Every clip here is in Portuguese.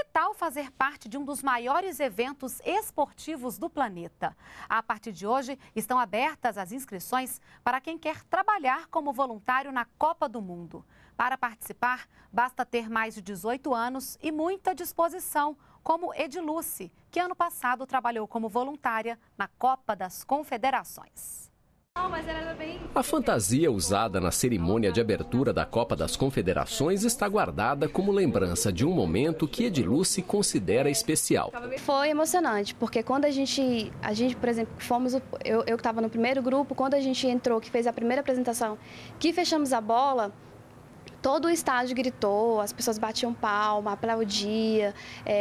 tal fazer parte de um dos maiores eventos esportivos do planeta? A partir de hoje, estão abertas as inscrições para quem quer trabalhar como voluntário na Copa do Mundo. Para participar, basta ter mais de 18 anos e muita disposição, como Ediluce, que ano passado trabalhou como voluntária na Copa das Confederações. A fantasia usada na cerimônia de abertura da Copa das Confederações está guardada como lembrança de um momento que Ediluce considera especial. Foi emocionante, porque quando a gente por exemplo, eu que estava no primeiro grupo, quando a gente entrou, que fez a primeira apresentação, que fechamos a bola, todo o estádio gritou, as pessoas batiam palma, aplaudiam,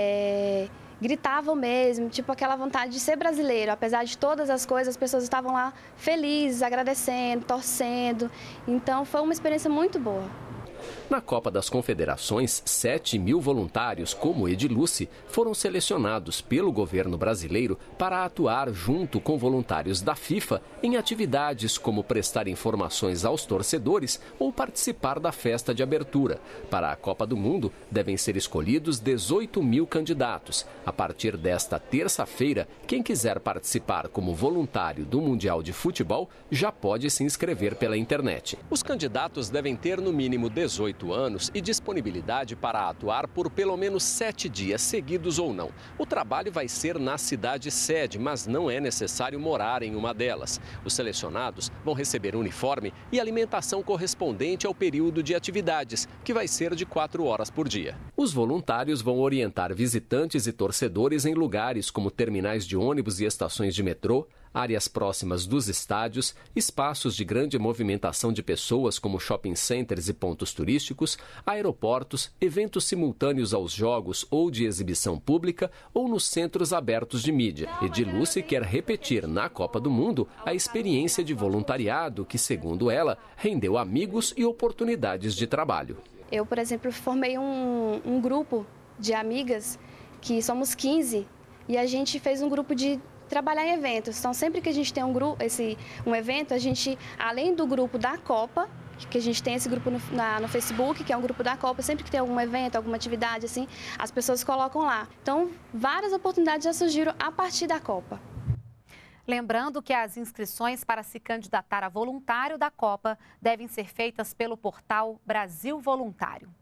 gritavam mesmo, tipo aquela vontade de ser brasileiro. Apesar de todas as coisas, as pessoas estavam lá felizes, agradecendo, torcendo. Então foi uma experiência muito boa. Na Copa das Confederações, 7.000 voluntários, como Ediluce, foram selecionados pelo governo brasileiro para atuar junto com voluntários da FIFA em atividades como prestar informações aos torcedores ou participar da festa de abertura. Para a Copa do Mundo, devem ser escolhidos 18.000 candidatos. A partir desta terça-feira, quem quiser participar como voluntário do Mundial de Futebol já pode se inscrever pela internet. Os candidatos devem ter no mínimo 18 anos e disponibilidade para atuar por pelo menos 7 dias seguidos ou não. O trabalho vai ser na cidade sede, mas não é necessário morar em uma delas. Os selecionados vão receber uniforme e alimentação correspondente ao período de atividades, que vai ser de 4 horas por dia. Os voluntários vão orientar visitantes e torcedores em lugares como terminais de ônibus e estações de metrô, áreas próximas dos estádios, espaços de grande movimentação de pessoas como shopping centers e pontos turísticos, aeroportos, eventos simultâneos aos jogos ou de exibição pública ou nos centros abertos de mídia. Ediluce quer repetir na Copa do Mundo a experiência de voluntariado que, segundo ela, rendeu amigos e oportunidades de trabalho. Eu, por exemplo, formei um grupo de amigas, que somos 15, e a gente fez um grupo de trabalhar em eventos. Então, sempre que a gente tem um evento, a gente, além do grupo da Copa, que a gente tem esse grupo no Facebook, que é um grupo da Copa, sempre que tem algum evento, alguma atividade, assim, as pessoas colocam lá. Então, várias oportunidades já surgiram a partir da Copa. Lembrando que as inscrições para se candidatar a voluntário da Copa devem ser feitas pelo portal Brasil Voluntário.